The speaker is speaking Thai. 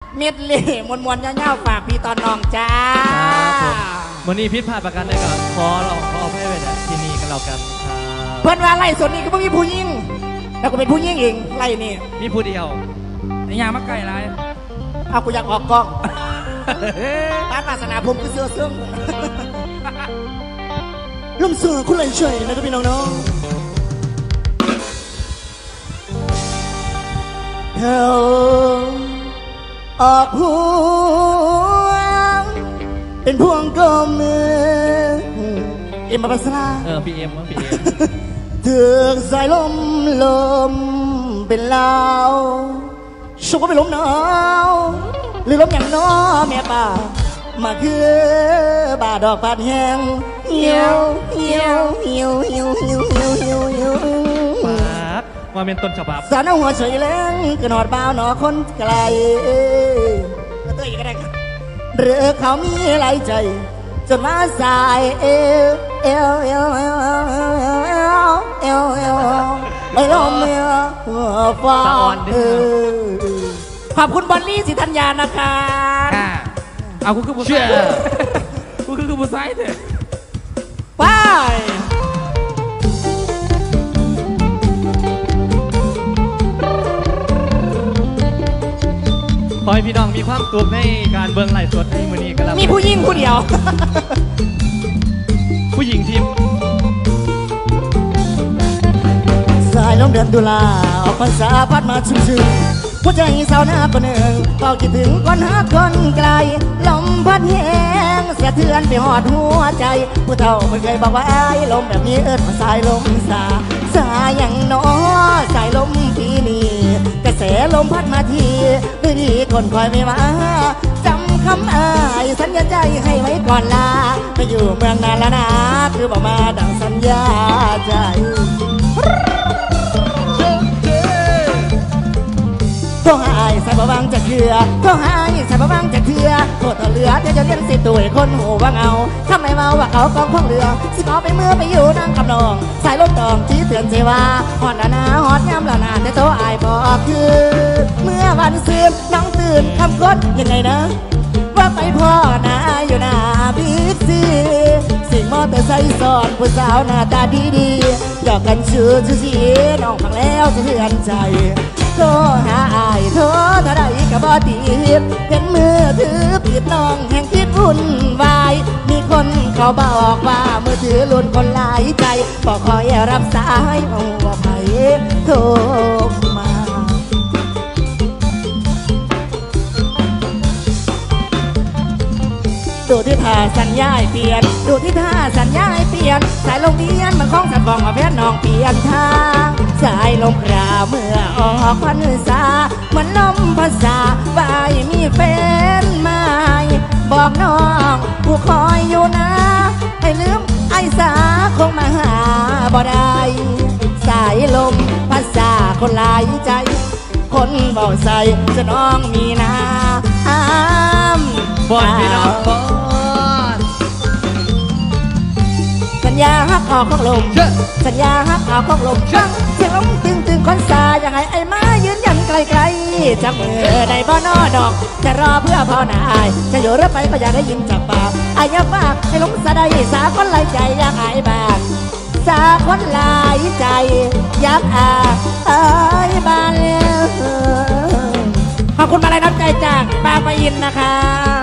เม็ดเล่มวนๆเงาๆฝากพี่ตอนน้องจ้าวันนี้พิษพลาดประกันเลยก่อนขอให้ไปที่นี่กันเรากันเพื่อนว่าไล่ส่วนนี้ก็ไม่มีผู้ยิ่งแล้วก็เป็นผู้ยิ่งเองไล่นี่มีผู้เดียวในยางมาไก่ไรเอากูอยากออกกล้องบ้านวาสนาผมก็เสื้อซึ่งลุ่มเสือคุณไหลเฉยนะครับพี่น้องๆเธอออกพวงเป็นพวงกลมมือเอ็มมาปัสราพี่เอ็มเถือกสายลมเป็นลาวชกก็เป็นลมหนาวหรือลมอย่างน้อแม่ป่ามาคือบาดอกบาดแห้งเหี่ยวมาเป็นต้นฉบับสารเอาหัวเฉยแรงกระนอดเบาหนอคนไกลตัวอีกก็ได้ครับหรือเขามีไหลใจจนมาสายไม่ลมฟ้าขอบคุณบอลลี่สิธัญญานะคะเอาคุณคือผู้ชายคุณคือผู้ชายเถอะไปขอให้พี่น้องมีความสุขในการเบิ่งไลฟ์สดในมื้อนี้กันแล้วมีผู้หญิงผู้เดียวผู้หญิงทีมสายลมเดือนตุลาออกพรรษาพัดมาชุ่มหัวใจสาวหน้าคนหนึ่งเฝ้าคิดถึงคนหาคนไกลลมพัดแห้งเสียเทือนไปหอดหัวใจผู้เฒ่าไม่เคยบอกว่าไอ้ลมแบบนี้มาสายลมสายอย่างน้อสายลมปีนี้กระแสลมพัดมาทีด้วยดีคนคอยไม่มาจำคำอ้ายสัญญาใจให้ไว้ก่อนลาไปอยู่เมืองนานแล้วนะคือบอกมาดังสัญญาใจก็หายใส่บะบังจะเถื่อก็หายใส่บะบังจะเถื่อโคตรเหลือที่จะเลี้ยงสิตัวคนหูว่าเงาทำไมเมาว่าเขากองข้องเรือสิขอไปเมื่อไปอยู่นั่งกับน้องสายลมตองที่เตือนเจว่าหอดนาหอดย้ำละนาแต่โตอายบอกคือเมื่อวันซื้อน้องตื่นคำกดยังไงนะว่าไปพ่อนาอยู่นาบิ๊กซีสิ่งมอเตอร์ไซค์สอนผู้สาวหน้าตาดีๆหยอกกันชื่อสีน้องฟังแล้วสะเทือนใจโทรหาอายโทรเท่าไรก็บ่ติดเห็นมือถือปิดน้องแห่งคิดวุ่นวายมีคนเขาบอกว่ามือถือลุ่นคนหลายใจบอกคอยรับสายโอ้ว่าไผโทรมาดูที่ท่าสัญญาเปลี่ยนดูที่ท่าสัญญาเปลี่ยนสายลมเดียนมันคล้องสันฟองมาแพทย์น้องเปลี่ยนทางสายลมกราเมื่อออกพรรษาเหมือนลมภาษาบ่ายมีแฟนใหม่บอกน้องผู้คอยอยู่นะให้ลืมไอ้สาคงมาหาบ่ได้สายลมภาษาคนหลายใจคนบอกใส่จะน้องมีนาบอลพี่น้องบอลสัญญาฮักออกของลมสัญญาฮักออกของลมฟังเสียงลมตึงคนสายังไงไอ้มายืนยันไกลๆจับมือในบ่อนอดอกจะรอเพื่อพ่อหน้าอายจะอยู่หรือไปก็อยากได้ยินจากปากอายฝากให้ลมสะใดสาคนหลายใจอยากอายบ้านสาคนหลายใจอยากอายบ้านขอบคุณมาลัยน้ำใจจากบางปะอินนะคะ